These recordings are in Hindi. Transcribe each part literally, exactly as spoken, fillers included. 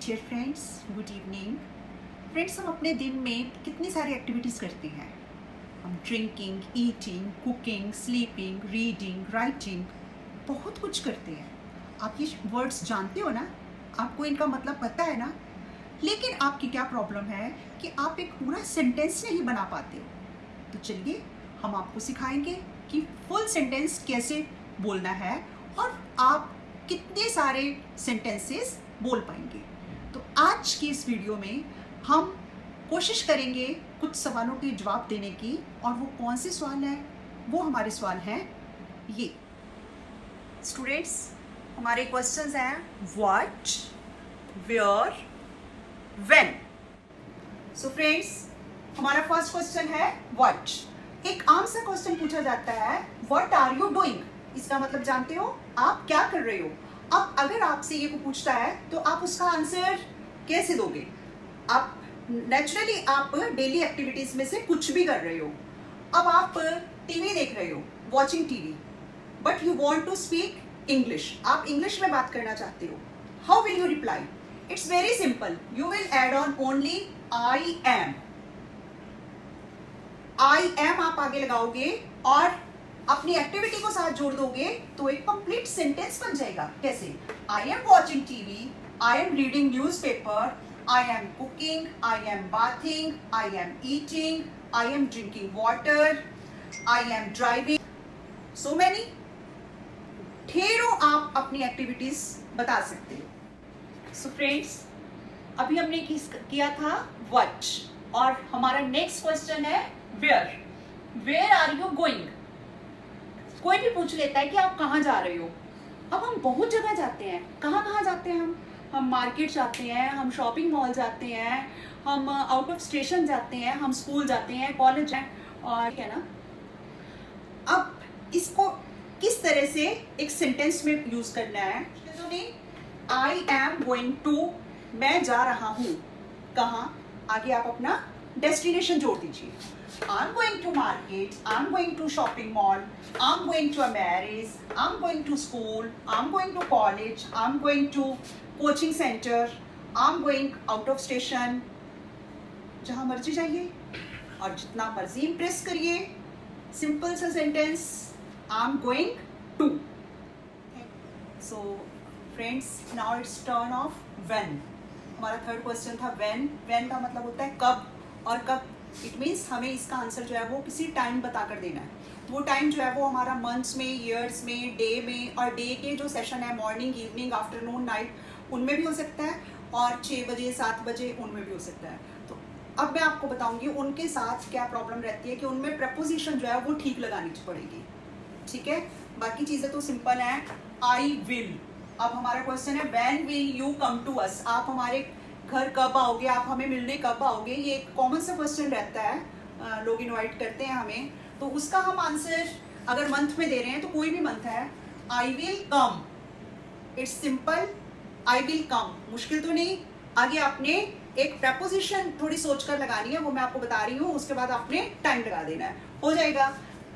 Dear friends, good evening. Friends, हम अपने दिन में कितनी सारी एक्टिविटीज़ करते हैं। हम drinking, eating, cooking, sleeping, reading, writing, बहुत कुछ करते हैं। आप ये वर्ड्स जानते हो ना, आपको इनका मतलब पता है ना। लेकिन आपकी क्या प्रॉब्लम है कि आप एक पूरा सेंटेंस नहीं बना पाते हो। तो चलिए हम आपको सिखाएंगे कि फुल सेंटेंस कैसे बोलना है और आप कितने सारे सेंटेंसेस बोल पाएंगे। तो आज की इस वीडियो में हम कोशिश करेंगे कुछ सवालों के जवाब देने की। और वो कौन से सवाल हैं? वो हमारे सवाल हैं ये। स्टूडेंट्स, हमारे क्वेश्चंस हैं what, where, when. So friends, हमारा फर्स्ट क्वेश्चन है व्हाट। एक आम सा क्वेश्चन पूछा जाता है, व्हाट आर यू डूइंग। इसका मतलब जानते हो, आप क्या कर रहे हो। अब अगर आपसे ये को पूछता है तो आप उसका आंसर कैसे दोगे? आप नेचुरली आप डेली एक्टिविटीज में से कुछ भी कर रहे हो। अब आप टीवी देख रहे हो, watching TV, but you want to speak English. आप इंग्लिश में बात करना चाहते हो। How will you reply? It's very simple. You will add on only I am. I am आप आगे लगाओगे और अपनी एक्टिविटी को साथ जोड़ दोगे तो एक कंप्लीट सेंटेंस बन जाएगा। कैसे? I am watching TV, I am reading newspaper, I am cooking, I am bathing, I am eating, I am drinking water, I am driving. So many, ढेरों आप अपनी एक्टिविटीज बता सकते हो। सो फ्रेंड्स, अभी हमने किया था व्हाट और हमारा नेक्स्ट क्वेश्चन है where. Where are you going? कोई भी पूछ लेता है कि आप कहाँ जा रहे हो। अब हम बहुत जगह जाते हैं। कहाँ कहाँ जाते हैं हम? हम मार्केट जाते हैं, हम शॉपिंग मॉल जाते हैं, हम आउट ऑफ स्टेशन जाते हैं, हम स्कूल जाते हैं, कॉलेज हैं, और है ना। अब इसको किस तरह से एक सेंटेंस में यूज करना है? आई एम गोइंग टू, मैं जा रहा हूँ। कहाँ? आगे आप अपना डेस्टिनेशन जोड़ दीजिए। I'm going to market, I'm going to shopping mall, I'm going to a marriage, I'm going to school, I'm going to college, I'm going to coaching center, I'm going out of station। जहाँ मर्जी जाइए और जितना मर्जी इम्प्रेस करिए। सिंपल सा sentence, I'm going to। So friends, now it's turn of when। हमारा थर्ड क्वेश्चन था when। when का मतलब होता है कब, और कब इट मीन्स हमें इसका आंसर जो है वो किसी टाइम बता कर देना है। वो टाइम जो है वो हमारा मंथ्स में, ईयर्स में, डे में, और डे के जो सेशन है मॉर्निंग, इवनिंग, आफ्टरनून, नाइट, उनमें भी हो सकता है, और छः बजे, सात बजे, उनमें भी हो सकता है। तो अब मैं आपको बताऊंगी उनके साथ क्या प्रॉब्लम रहती है कि उनमें प्रपोजिशन जो है वो ठीक लगानी पड़ेगी। ठीक है, बाकी चीज़ें तो सिंपल हैं। I will. अब हमारा क्वेश्चन है when will you come to us. आप हमारे घर कब आओगे, आप हमें मिलने कब आओगे। ये एक कॉमन सा क्वेश्चन रहता है, आ, लोग इनवाइट करते हैं हमें, तो उसका हम आंसर अगर मंथ में दे रहे हैं तो कोई भी मंथ है, I will come. It's simple, I will come. मुश्किल तो नहीं। आगे आपने एक प्रपोजिशन थोड़ी सोचकर लगानी है, वो मैं आपको बता रही हूँ। उसके बाद आपने टाइम लगा देना है, हो जाएगा।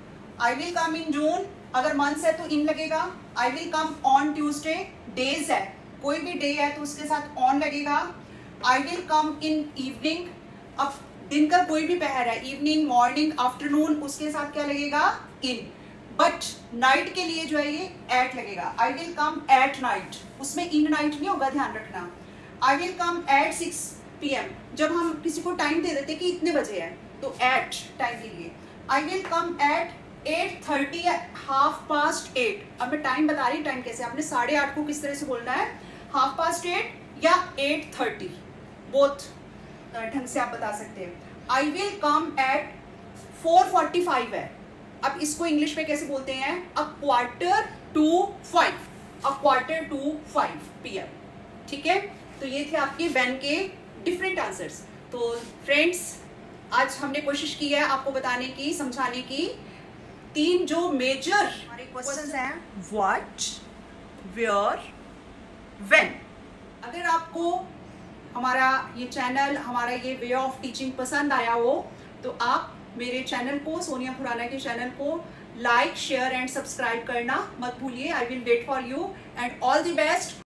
आई विल कम इन जून, अगर मंथ है तो इन लगेगा। I will come on Tuesday, days है, कोई भी डे है तो उसके साथ ऑन लगेगा। I will come in evening, अब दिन का कोई भी पहर है, इवनिंग, मॉर्निंग, आफ्टरनून, उसके साथ क्या लगेगा? इन। बट नाइट के लिए जो है ये एट लगेगा। I will come at night, उसमें इन नाइट नहीं होगा, ध्यान रखना। I will come at six P M, जब हम किसी को टाइम दे देते कि इतने बजे है तो एट टाइम के लिए। I will come at eight thirty, half past eight. अब मैं टाइम बता रही, टाइम कैसे, आपने साढ़े आठ को किस तरह से बोलना है, हाफ पास्ट एट या एट थर्टी, बोथ ढंग से आप बता सकते हैं। I will come at four forty five है, अब इसको इंग्लिश में कैसे बोलते हैं? A quarter to five, a quarter to five P M. ठीक है, तो ये थे आपके व्हेन के डिफरेंट आंसर्स। तो फ्रेंड्स, आज हमने कोशिश की है आपको बताने की, समझाने की तीन जो मेजर हमारे क्वेश्चंस हैं, व्हाट, वेयर, व्हेन। अगर आपको हमारा ये चैनल, हमारा ये वे ऑफ टीचिंग पसंद आया हो तो आप मेरे चैनल को, सोनिया खुराना के चैनल को लाइक, शेयर एंड सब्सक्राइब करना मत भूलिए। I will wait for you and all the best.